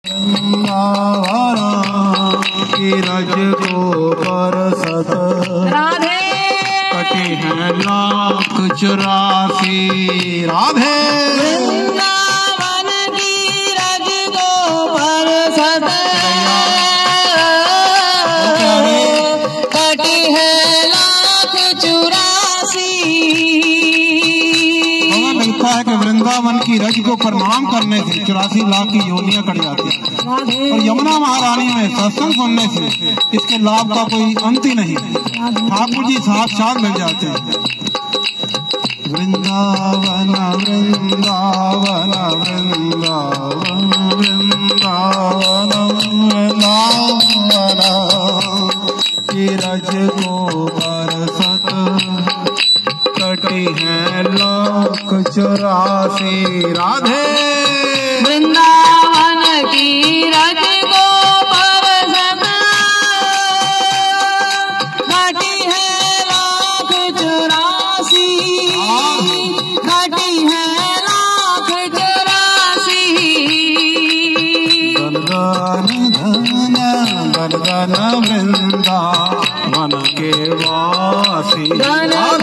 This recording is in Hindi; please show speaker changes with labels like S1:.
S1: की रज को परसत
S2: राधे
S1: कटे हैं 1,84 राधे
S2: वृंदावन की रज को परसत कटी है 1,84।
S1: लगता है कि वृंदावन की रज को प्रणाम करने से 84 लाख की योनियां कट जाती हैं और यमुना महारानी में सत्संग सुनने से इसके लाभ का कोई अंत ही नहीं। ठाकुर जी साक्षात मिल जाते हैं। वृंदावन वृंदावन वृंदावन वृंदावन वृंदावन की रज को बरसत कटी है 1,84 राधे
S2: वृंदावन की रज को परसत कटी है 1,84 कटी है 1,84।
S1: गण वृंदावन के वासी